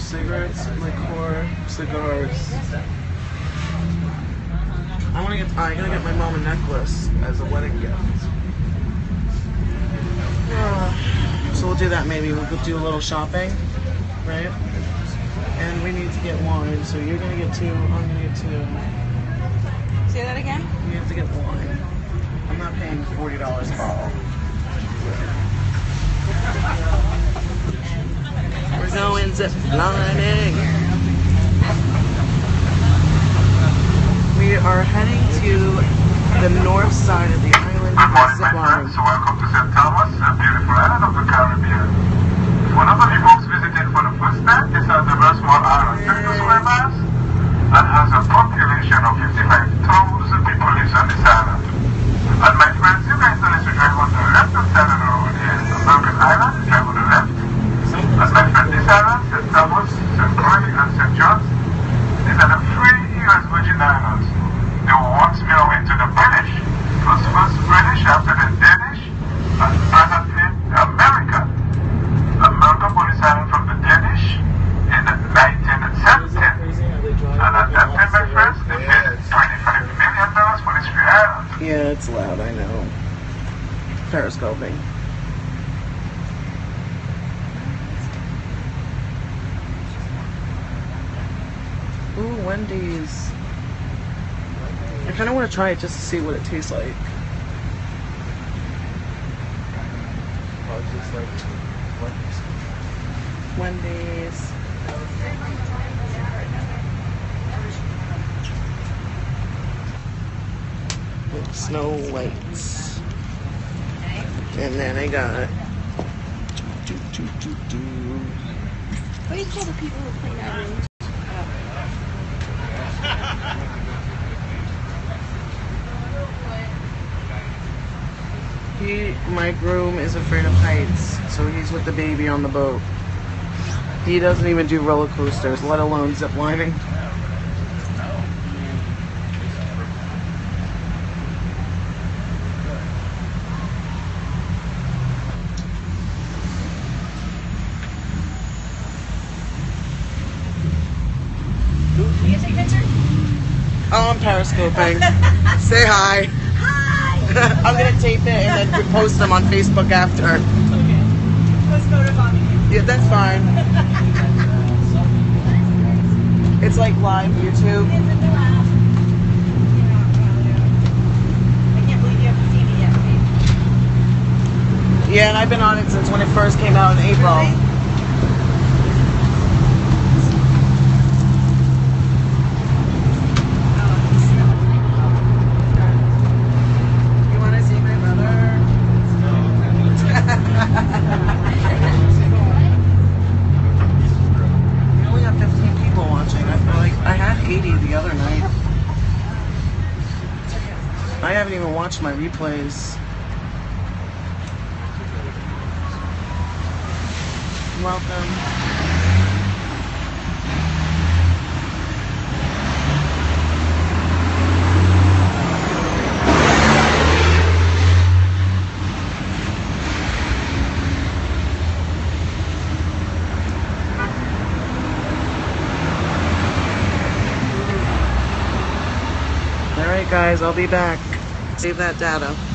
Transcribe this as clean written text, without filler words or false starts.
cigarettes, liqueur, cigars. I gotta get my mom a necklace as a wedding gift. So we'll do that maybe. We'll go do a little shopping, right? And we need to get wine, so you're gonna get 2, I'm gonna get 2. Say that again? You have to get wine. I'm not paying $40 a bottle. We're going zip lining. We are heading to the north side of the island for zip lining. Welcome to St. Thomas, a beautiful island of the Caribbean. For a number of folks visiting for the first time, this is a very small island, 32 square miles, and has a population of 55,000 people live on this island. And my friends, you guys don't need to drive on the left-hand side of the road here. American Island, drive on the left. And my friend, this island, St. Thomas, St. Croix, and St. John's, these are the 3 U.S. Virgin Islands. They were once belonging to the British. It was first British, after the Danish, and presently America. America bought this island from the Danish in 1917. And at that time, my friends, they paid $25 million for this free island. Yeah, it's loud, I know. Periscoping. Ooh, Wendy's. I kind of want to try it just to see what it tastes like. Wendy's. Snow Whites. And then I got What do you call the people who clean our rooms? my groom is afraid of heights, so he's with the baby on the boat. He doesn't even do roller coasters, let alone zip lining. Can you take a picture? Oh, I'm periscoping. Say hi. Hi! I'm gonna tape it and then post them on Facebook after. Okay. Let's go to Bobby. Yeah, that's fine. It's like live YouTube. I can't believe you haven't seen it yet, babe. Yeah, and I've been on it since when it first came out in April. Really? I haven't even watched my replays. Welcome. Alright guys, I'll be back. Save that data.